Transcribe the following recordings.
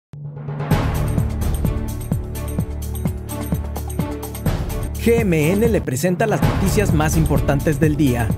GMN le presenta las noticias más importantes del día.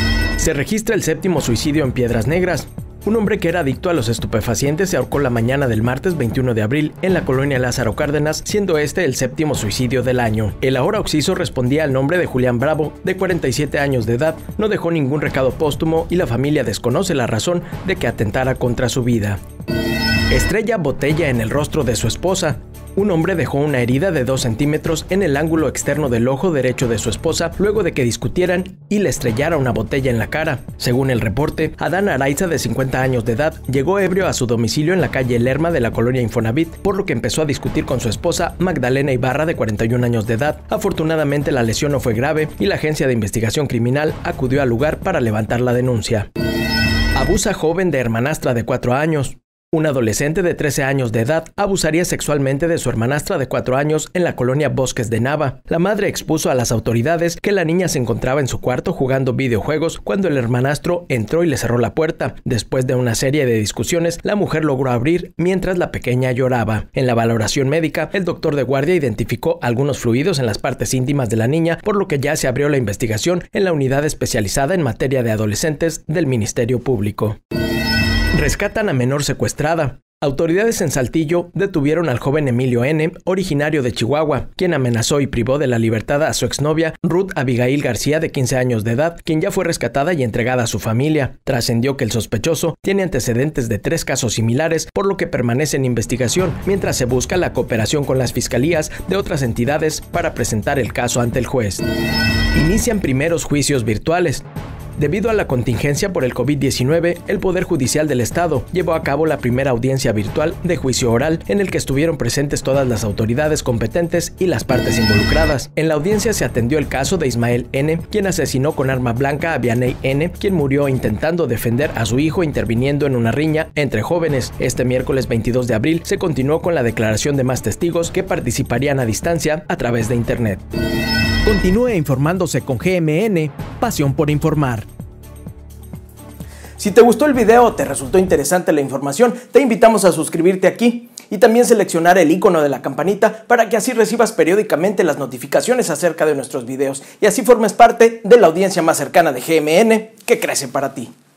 Se registra el 7º suicidio en Piedras Negras. Un hombre que era adicto a los estupefacientes se ahorcó la mañana del martes 21 de abril en la colonia Lázaro Cárdenas, siendo este el 7º suicidio del año. El ahora occiso respondía al nombre de Julián Bravo, de 47 años de edad, no dejó ningún recado póstumo y la familia desconoce la razón de que atentara contra su vida. Estrella botella en el rostro de su esposa. Un hombre dejó una herida de 2 centímetros en el ángulo externo del ojo derecho de su esposa luego de que discutieran y le estrellara una botella en la cara. Según el reporte, Adán Araiza, de 50 años de edad, llegó ebrio a su domicilio en la calle Lerma de la colonia Infonavit, por lo que empezó a discutir con su esposa Magdalena Ibarra, de 41 años de edad. Afortunadamente, la lesión no fue grave y la Agencia de Investigación Criminal acudió al lugar para levantar la denuncia. Abusa joven de hermanastra de 4 años. Un adolescente de 13 años de edad abusaría sexualmente de su hermanastra de 4 años en la colonia Bosques de Nava. La madre expuso a las autoridades que la niña se encontraba en su cuarto jugando videojuegos cuando el hermanastro entró y le cerró la puerta. Después de una serie de discusiones, la mujer logró abrir mientras la pequeña lloraba. En la valoración médica, el doctor de guardia identificó algunos fluidos en las partes íntimas de la niña, por lo que ya se abrió la investigación en la unidad especializada en materia de adolescentes del Ministerio Público. Rescatan a menor secuestrada. Autoridades en Saltillo detuvieron al joven Emilio N., originario de Chihuahua, quien amenazó y privó de la libertad a su exnovia, Ruth Abigail García, de 15 años de edad, quien ya fue rescatada y entregada a su familia. Trascendió que el sospechoso tiene antecedentes de 3 casos similares, por lo que permanece en investigación, mientras se busca la cooperación con las fiscalías de otras entidades para presentar el caso ante el juez. Inician primeros juicios virtuales. Debido a la contingencia por el COVID-19, el Poder Judicial del Estado llevó a cabo la primera audiencia virtual de juicio oral en el que estuvieron presentes todas las autoridades competentes y las partes involucradas. En la audiencia se atendió el caso de Ismael N., quien asesinó con arma blanca a Vianey N., quien murió intentando defender a su hijo interviniendo en una riña entre jóvenes. Este miércoles 22 de abril se continuó con la declaración de más testigos que participarían a distancia a través de Internet. Continúe informándose con GMN, pasión por informar. Si te gustó el video o te resultó interesante la información, te invitamos a suscribirte aquí y también seleccionar el icono de la campanita para que así recibas periódicamente las notificaciones acerca de nuestros videos y así formes parte de la audiencia más cercana de GMN que crece para ti.